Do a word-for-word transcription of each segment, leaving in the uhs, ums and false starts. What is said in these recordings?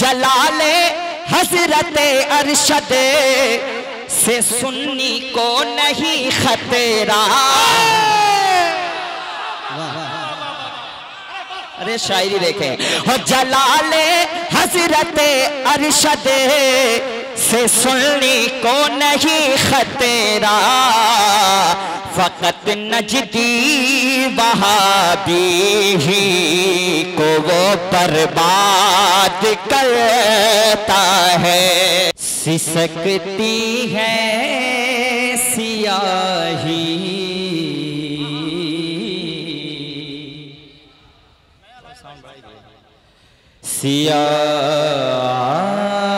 जलाले हजरत अरशद से सुन्नी को नहीं खतरा। अरे शायरी देखें, हो जलाले हजरत अरशद से सुन्नी को नहीं खतरा। फकत नजदी वहाबी ही को वो बर्बाद करता है। सिसकती है सियाही सियाही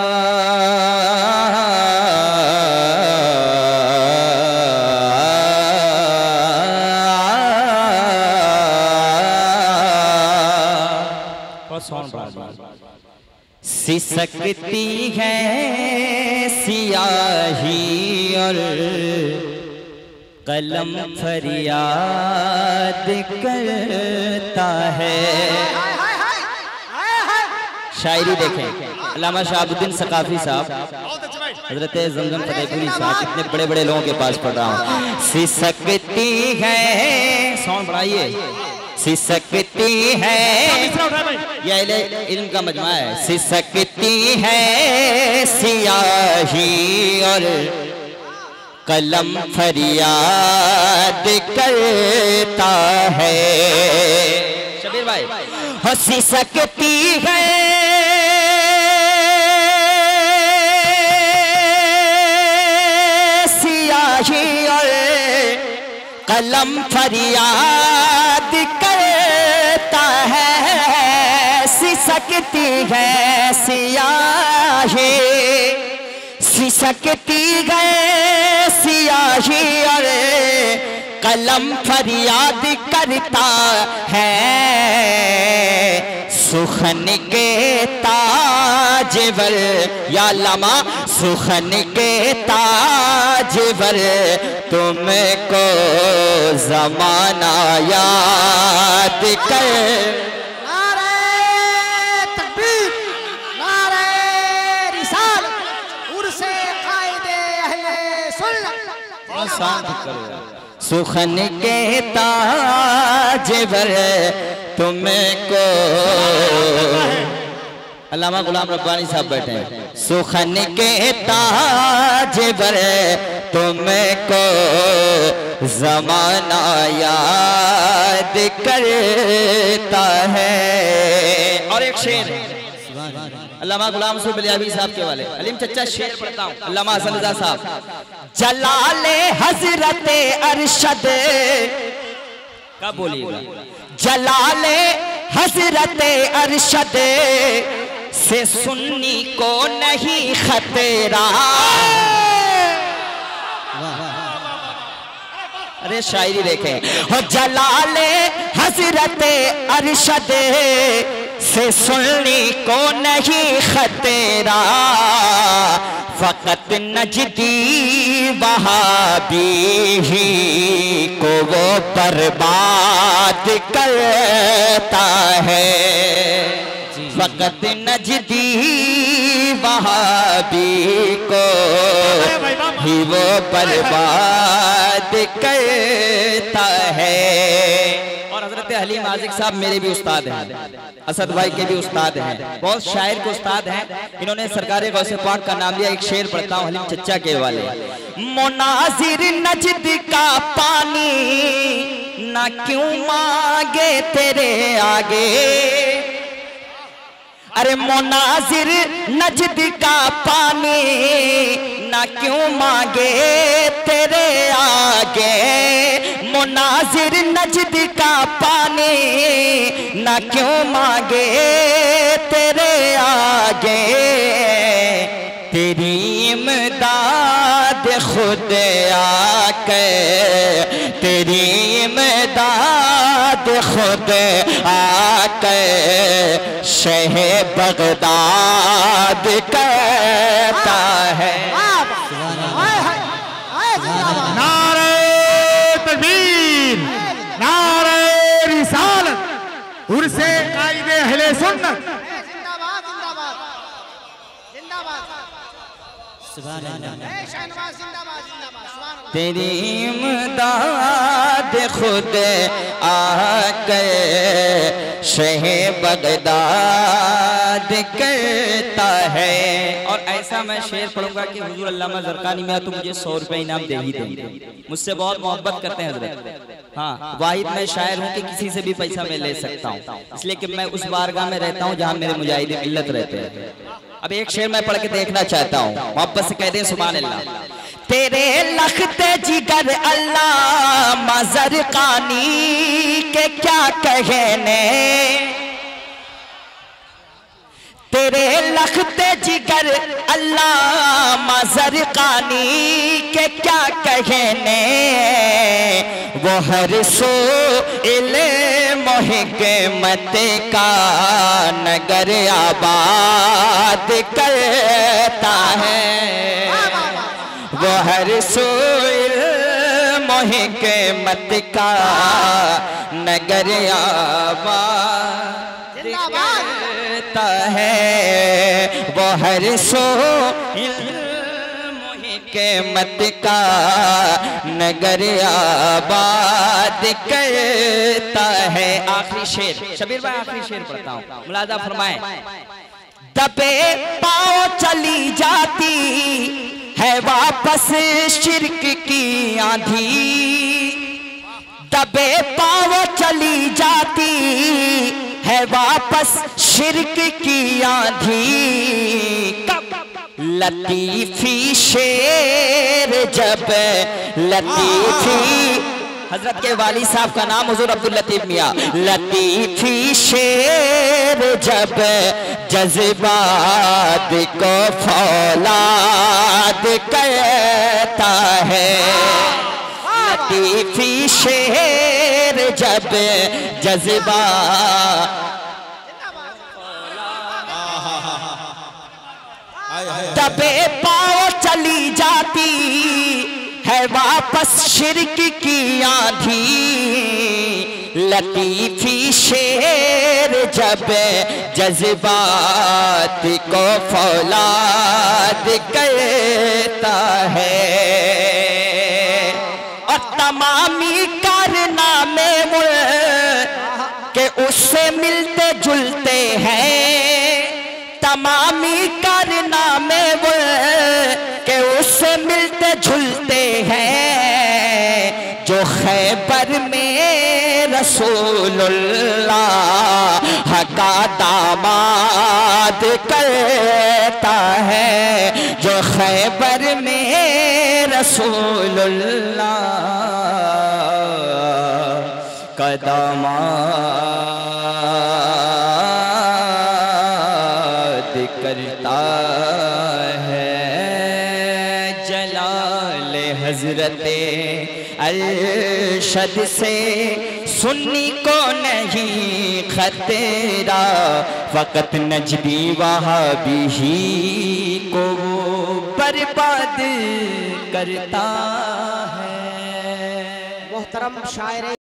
सिसकती है सियाही और कलम फरियाद करता है। शायरी देखें, अल्लामा शाहबुद्दीन सकाफी साहब, हजरत जमजम फतेहपुरी साहब, कितने बड़े बड़े लोगों के पास पढ़ रहा हूँ। सिसकती है, साउंड बढ़ाइए, सिसकती है, यह इल्म का मजमा है। सिसकती है सियाही और कलम फरियाद करता है। शबीर भाई, हो सिसकती है सियाही और कलम फरियाद करता है। सिसकती है सियाही, सिसकती है सियाही और कलम फरियाद करता है। सुखन के ताजवर या लमा, सुखन के ताजवर तुमको ज़माना याद कर। नारे तकबीर, नारे रिसालत, उर्से कायदे अहले सुन्नत। सुखन के ताजवर तुमको, अल्लामा गुलाम रब्बानी साहब बैठे हैं। सुखन के ताजवर तुमको ज़माना याद करता है। और एक शेर अल्लामा गुलाम रसूल बलियावी साहब के वाले, अलीम चच्चा शेर पढ़ता हूँ। अल्लामा हसन रज़ा साहब, जलाले हजरत अरशद, क्या बोलिएगा, जलाले हजरत अरशद से सुन्नी को नहीं खतरा। अरे शायरी देखें, हो जलाले हजरत अरशद से सुन्नी को नहीं खतरा। फकत नजदी वहाबी ही को वो बर्बाद करता है। फकत नजदी वहाबी को ही वो बर्बाद करता है। और हजरत हलीम आज़िक साहब मेरे भी उस्ताद हैं, असद भाई के भी उस्ताद हैं, बहुत शायर के उस्ताद हैं। इन्होंने सरकार गौसे पाक का नाम लिया। एक शेर पढ़ता हूँ हलीम चच्चा के वाले। मुनाजिर नजद का पानी ना क्यों मांगे तेरे आगे। अरे मुनाजिर नजद का पानी ना क्यों मांगे तेरे आगे। मुनाजिर नजद का पानी ना क्यों मांगे तेरे आगे। तेरी इमदाद खुद आके, तेरी इमदाद खुद आके शह बगदाद कहता है। नारे तकबीर, नारे रिसालत, उर्से कायदे अहले सुन्नत। जिंदाबाद जिंदाबाद। तेरी इमदाद खुद आके शह बगदाद करता है। और ऐसा मैं शेर पढ़ूंगा कि हुजूर अल्लामा ज़रक़ानी में तो मुझे सौ रुपए इनाम दे ही देंगे। मुझसे बहुत मोहब्बत करते हैं हजरत। हाँ, वाहिद मैं शायर हूँ कि किसी से भी पैसा मैं ले सकता हूँ, इसलिए कि मैं उस बारगाह में रहता हूँ जहाँ मेरे मुजाहिदीन मिल्लत रहते हैं। अब एक शेर मैं पढ़ के देखना चाहता हूँ, मोहब्बत से कह दें सुभान अल्लाह। तेरे लखते जिगर अल्लामा ज़रक़ानी के क्या कहने, तेरे लखते जिगर अल्लामा ज़रक़ानी के क्या कहने, वो हर सो इले मोहकमत का नगर आबाद करता है। वो हर सो मोहकमत का नगर आबाद करता है। वो हर सो मोहकमत का नगर आबाद करता है। आखिरी शेर शबीर भाई, आखिरी शेर पढ़ता हूँ, मुलाजा फरमाएं। दबे पाँव चली जाती है वापस शिर्क की आंधी, दबे पाँव चली जाती है वापस शिर्क की आंधी। लतीफी शेर जब लतीफी, हजरत के वाली साहब का नाम हुजूर अब्दुल लतीफ मियाँ। लतीफी शेर जब जज्बात को फौलाद कहता है। लतीफी शेर जब जज्बात दबे पाँव चली जाती है वापस शिर्क की आंधी। लतीफी शेर जब जज्बात को फौलाद कहता है। और तमामी कारनामे वो के उससे मिलते जुलते हैं, तमामी कारनामे वो के उससे मिलते जुलते हैं। जो खैबर में रसूलुल्लाह का दामाद करता है, जो खैबर में रसूलुल्लाह का दामाद करता है। जलाल हजरते अरशद से सुन्नी को नहीं खतरा, फकत नजदी वहाबी ही को वो बर्बाद करता है। मोहतरम शायर